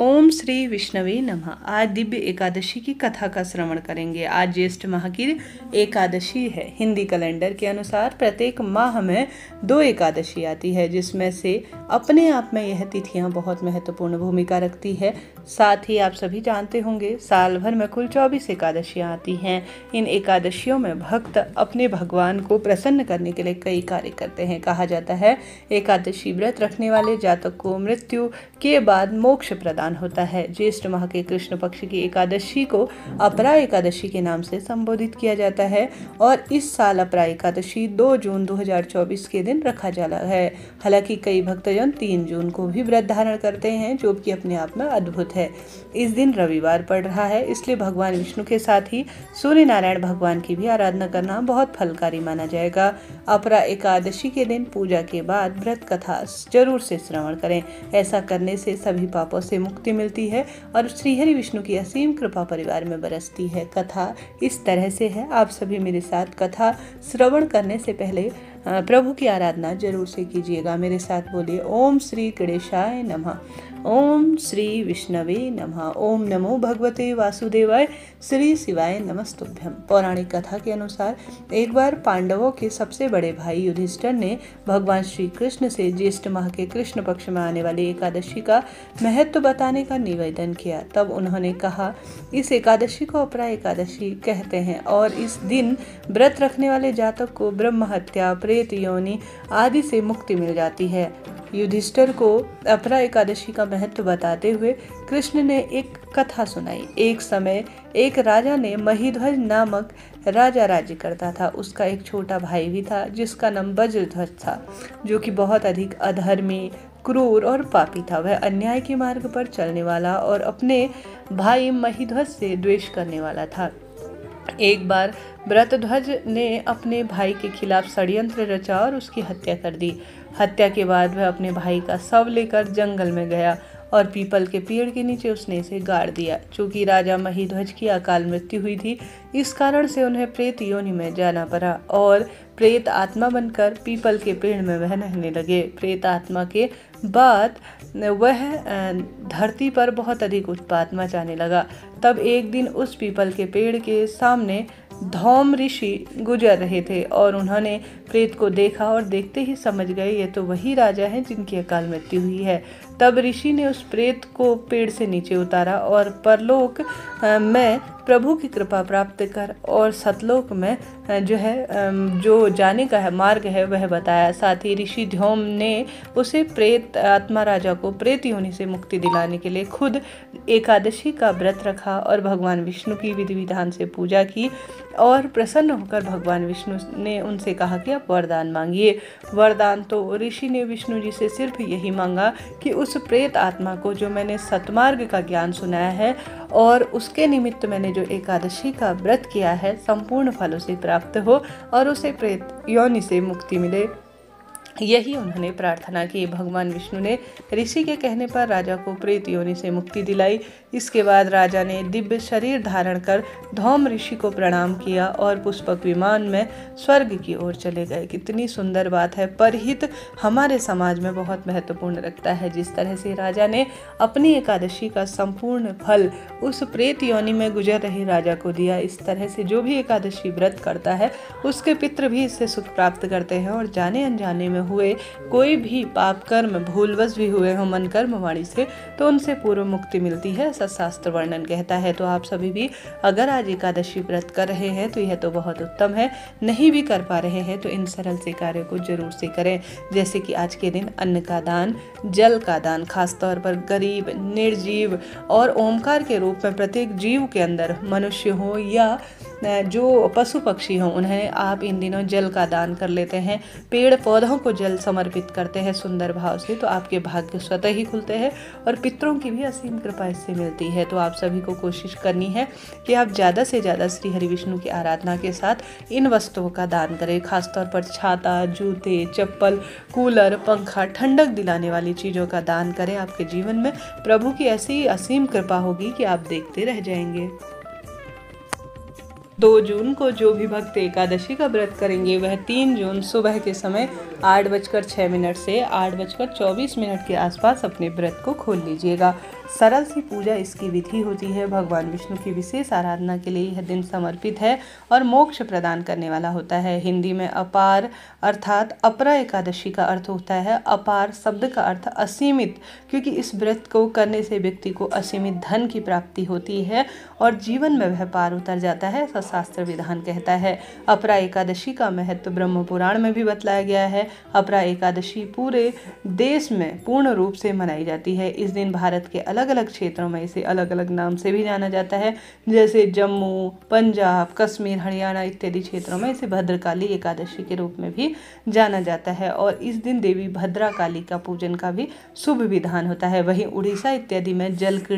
ओम श्री विष्णवे नमः। आज दिव्य एकादशी की कथा का श्रवण करेंगे। आज ज्येष्ठ माह की एकादशी है। हिंदी कैलेंडर के अनुसार प्रत्येक माह में 2 एकादशी आती है, जिसमें से अपने आप में यह तिथियां बहुत महत्वपूर्ण भूमिका रखती है। साथ ही आप सभी जानते होंगे साल भर में कुल 24 एकादशियां आती हैं। इन एकादशियों में भक्त अपने भगवान को प्रसन्न करने के लिए कई कार्य करते हैं। कहा जाता है एकादशी व्रत रखने वाले जातक को मृत्यु के बाद मोक्ष प्रदान होता है। ज्येष्ठ माह के कृष्ण पक्ष की एकादशी को अपरा एकादशी के नाम से संबोधित किया जाता है और इस साल अपरा एकादशी 2 जून 2024 के दिन रखा जा रहा है। हालांकि कई भक्तजन 3 जून को भी व्रत धारण करते हैं, जो कि अपने आप में अद्भुत है। इस दिन रविवार पड़ रहा है, इसलिए भगवान विष्णु के साथ ही सूर्य नारायण भगवान की भी आराधना करना बहुत फलकारी माना जाएगा। अपरा एकादशी के दिन पूजा के बाद व्रत कथा जरूर से श्रवण करें। ऐसा करने से सभी पापों से मुक्ति मिलती है और श्रीहरि विष्णु की असीम कृपा परिवार में बरसती है। कथा इस तरह से है, आप सभी मेरे साथ कथा श्रवण करने से पहले प्रभु की आराधना जरूर से कीजिएगा। मेरे साथ बोलिए ओम श्री गणेशाय नमः, ओम श्री विष्णवे नमः, ओम नमो भगवते वासुदेवाय, श्री शिवाय नमस्तुभ्यं। पौराणिक कथा के अनुसार एक बार पांडवों के सबसे बड़े भाई युधिष्ठिर ने भगवान श्री कृष्ण से ज्येष्ठ माह के कृष्ण पक्ष में आने वाली एकादशी का महत्व बताने का निवेदन किया। तब उन्होंने कहा, इस एकादशी को अपरा एकादशी कहते हैं और इस दिन व्रत रखने वाले जातक को ब्रह्म हत्या, प्रेत योनि आदि से मुक्ति मिल जाती है। युधिष्ठिर को अपरा एकादशी का महत्व बताते हुए कृष्ण ने एक कथा सुनाई। एक समय एक राजा ने महीध्वज नामक राजा राज्य करता था। उसका एक छोटा भाई भी था जिसका नाम वज्रध्वज था, जो कि बहुत अधिक अधर्मी, क्रूर और पापी था। वह अन्याय के मार्ग पर चलने वाला और अपने भाई महीध्वज से द्वेष करने वाला था। एक बार व्रतध्वज ने अपने भाई के खिलाफ षड्यंत्र रचा और उसकी हत्या कर दी। हत्या के बाद वह अपने भाई का शव लेकर जंगल में गया और पीपल के पेड़ के नीचे उसने इसे गाड़ दिया। चूंकि राजा महीध्वज की अकाल मृत्यु हुई थी, इस कारण से उन्हें प्रेत योनि में जाना पड़ा और प्रेत आत्मा बनकर पीपल के पेड़ में वह रहने लगे। प्रेत आत्मा के बाद वह धरती पर बहुत अधिक उत्पात मचाने लगा। तब एक दिन उस पीपल के पेड़ के सामने धौम ऋषि गुजर रहे थे और उन्होंने प्रेत को देखा और देखते ही समझ गए ये तो वही राजा हैं जिनकी अकाल मृत्यु हुई है। तब ऋषि ने उस प्रेत को पेड़ से नीचे उतारा और परलोक में प्रभु की कृपा प्राप्त कर और सतलोक में जो जाने का है मार्ग है वह बताया। साथ ही ऋषि धौम ने उसे प्रेत आत्मा राजा को प्रेत योनि से मुक्ति दिलाने के लिए खुद एकादशी का व्रत रखा और भगवान विष्णु की विधि विधान से पूजा की और प्रसन्न होकर भगवान विष्णु ने उनसे कहा कि आप वरदान मांगिए। वरदान तो ऋषि ने विष्णु जी से सिर्फ यही मांगा कि उस प्रेत आत्मा को जो मैंने सतमार्ग का ज्ञान सुनाया है और उसके निमित्त मैंने जो एकादशी का व्रत किया है, संपूर्ण फल उसे प्राप्त हो और उसे प्रेत योनि से मुक्ति मिले। यही उन्होंने प्रार्थना की। भगवान विष्णु ने ऋषि के कहने पर राजा को प्रेत योनि से मुक्ति दिलाई। इसके बाद राजा ने दिव्य शरीर धारण कर धौम ऋषि को प्रणाम किया और पुष्पक विमान में स्वर्ग की ओर चले गए। कितनी सुंदर बात है। परहित हमारे समाज में बहुत महत्वपूर्ण रखता है। जिस तरह से राजा ने अपनी एकादशी का संपूर्ण फल उस प्रेत योनि में गुजर रहे राजा को दिया, इस तरह से जो भी एकादशी व्रत करता है उसके पितृ भी इससे सुख प्राप्त करते हैं और जाने अनजाने में हुए कोई भी पाप कर्म भूलवश भी हुए हो मन कर्म वाणी से, तो उनसे पूर्व मुक्ति मिलती है, ऐसा शास्त्र वर्णन कहता है। तो आप सभी भी अगर आज एकादशी व्रत कर रहे हैं तो यह तो बहुत उत्तम है। नहीं भी कर पा रहे हैं तो इन सरल से कार्य को जरूर से करें, जैसे कि आज के दिन अन्न का दान, जल का दान, खासतौर पर गरीब, निर्जीव और ओमकार के रूप में प्रत्येक जीव के अंदर मनुष्य हो या जो पशु पक्षी हों, उन्हें आप इन दिनों जल का दान कर लेते हैं, पेड़ पौधों को जल समर्पित करते हैं सुंदर भाव से, तो आपके भाग्य स्वतः ही खुलते हैं और पितरों की भी असीम कृपा इससे मिलती है। तो आप सभी को कोशिश करनी है कि आप ज़्यादा से ज़्यादा श्री हरि विष्णु की आराधना के साथ इन वस्तुओं का दान करें। खासतौर पर छाता, जूते, चप्पल, कूलर, पंखा, ठंडक दिलाने वाली चीज़ों का दान करें। आपके जीवन में प्रभु की ऐसी असीम कृपा होगी कि आप देखते रह जाएंगे। 2 जून को जो भी भक्त एकादशी का व्रत करेंगे वह 3 जून सुबह के समय 8:06 से 8:24 के आसपास अपने व्रत को खोल लीजिएगा। सरल सी पूजा इसकी विधि होती है। भगवान विष्णु की विशेष आराधना के लिए यह दिन समर्पित है और मोक्ष प्रदान करने वाला होता है। हिंदी में अपार अर्थात अपरा एकादशी का अर्थ होता है। अपार शब्द का अर्थ असीमित, क्योंकि इस व्रत को करने से व्यक्ति को असीमित धन की प्राप्ति होती है और जीवन में वह पार उतर जाता है, ऐसा शास्त्र विधान कहता है। अपरा एकादशी का महत्व ब्रह्म पुराण में भी बतलाया गया है। अपरा एकादशी पूरे देश में पूर्ण रूप से मनाई जाती है। इस दिन भारत के अलग अलग क्षेत्रों में इसे अलग अलग नाम से भी जाना जाता है, जैसे जम्मू, पंजाब, कश्मीर, हरियाणा इत्यादि क्षेत्रों में इसे भद्रकाली एकादशी के रूप में भी जाना जाता है और इस दिन देवी भद्रा काली का पूजन का भी शुभ विधान होता है। वहीं उड़ीसा इत्यादि में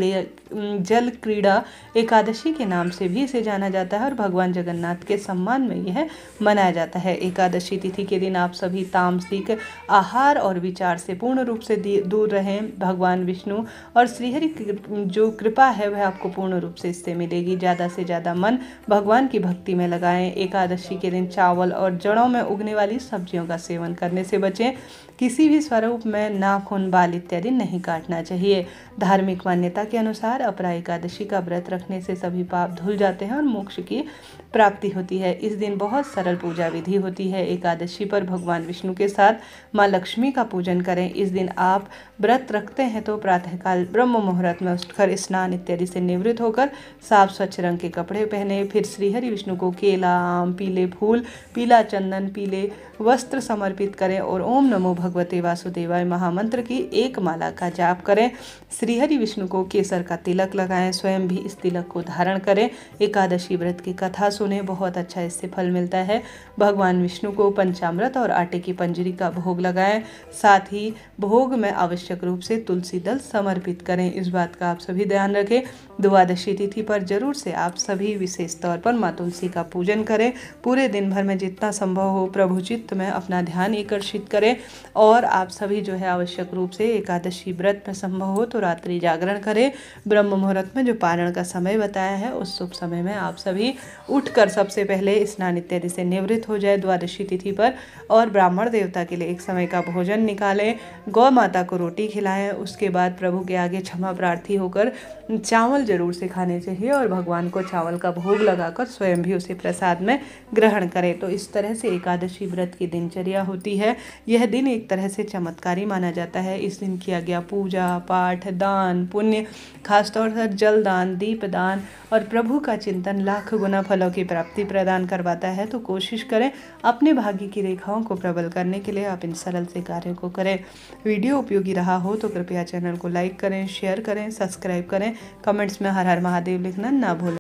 जल क्रीड़ा एकादशी के नाम से भी इसे जाना जाता है और भगवान जगन्नाथ के सम्मान में यह मनाया जाता है। एकादशी तिथि के दिन आप सभी तामसिक आहार और विचार से पूर्ण रूप से दूर रहें। भगवान विष्णु और श्रीहरि की जो कृपा है वह आपको पूर्ण रूप से इससे मिलेगी। ज़्यादा से ज़्यादा मन भगवान की भक्ति में लगाएं। एकादशी के दिन चावल और जड़ों में उगने वाली सब्जियों का सेवन करने से बचें। किसी भी स्वरूप में नाखून, बाल इत्यादि नहीं काटना चाहिए। धार्मिक मान्यता के अनुसार अपरा एकादशी का व्रत रखने से सभी पाप धुल जाते हैं और मोक्ष की प्राप्ति होती है। इस दिन बहुत सरल पूजा विधि होती है। एकादशी पर भगवान विष्णु के साथ माँ लक्ष्मी का पूजन करें। इस दिन आप व्रत रखते हैं तो प्रातःकाल ब्रह्म मुहूर्त में उठकर स्नान इत्यादि से निवृत्त होकर साफ स्वच्छ रंग के कपड़े पहने। फिर श्रीहरि विष्णु को केला, आम, पीले फूल, पीला चंदन, पीले वस्त्र समर्पित करें और ओम नमो भगवते वासुदेवाय महामंत्र की एक माला का जाप करें। श्रीहरि विष्णु को केसर का तिलक लगाएं। स्वयं भी इस तिलक को धारण करें। एकादशी व्रत की कथा सुने, बहुत अच्छा इससे फल मिलता है। भगवान विष्णु को पंचामृत और आटे की पंजरी का भोग लगाएं। साथ ही भोग में आवश्यक रूप से तुलसी दल समर्पित करें। इस बात का आप सभी ध्यान रखें। द्वादशी तिथि पर जरूर से आप सभी विशेष तौर पर माँ तुलसी का पूजन करें। पूरे दिन भर में जितना संभव हो प्रभु चित्त में अपना ध्यान आकर्षित करें और आप सभी जो है आवश्यक रूप से एकादशी व्रत में संभव हो तो रात्रि जागरण करें। ब्रह्म मुहूर्त में जो पारण का समय बताया है उस शुभ समय में आप सभी उठकर सबसे पहले स्नान इत्यादि से निवृत्त हो जाए द्वादशी तिथि पर और ब्राह्मण देवता के लिए एक समय का भोजन निकालें। गौ माता को रोटी खिलाएं। उसके बाद प्रभु के आगे क्षमा प्रार्थी होकर चावल जरूर से खाने चाहिए और भगवान को चावल का भोग लगाकर स्वयं भी उसे प्रसाद में ग्रहण करें। तो इस तरह से एकादशी व्रत की दिनचर्या होती है। यह दिन एक तरह से चमत्कारी माना जाता है। इस दिन किया गया पूजा पाठ, दान पुण्य, खासतौर पर जल दान, दीप दान और प्रभु का चिंतन लाख गुना फलों की प्राप्ति प्रदान करवाता है। तो कोशिश करें अपने भाग्य की रेखाओं को प्रबल करने के लिए आप इन सरल से कार्यों को करें। वीडियो उपयोगी रहा हो तो कृपया चैनल को लाइक करें, शेयर करें, सब्सक्राइब करें। कमेंट्स में हर हर महादेव लिखना ना भूलें।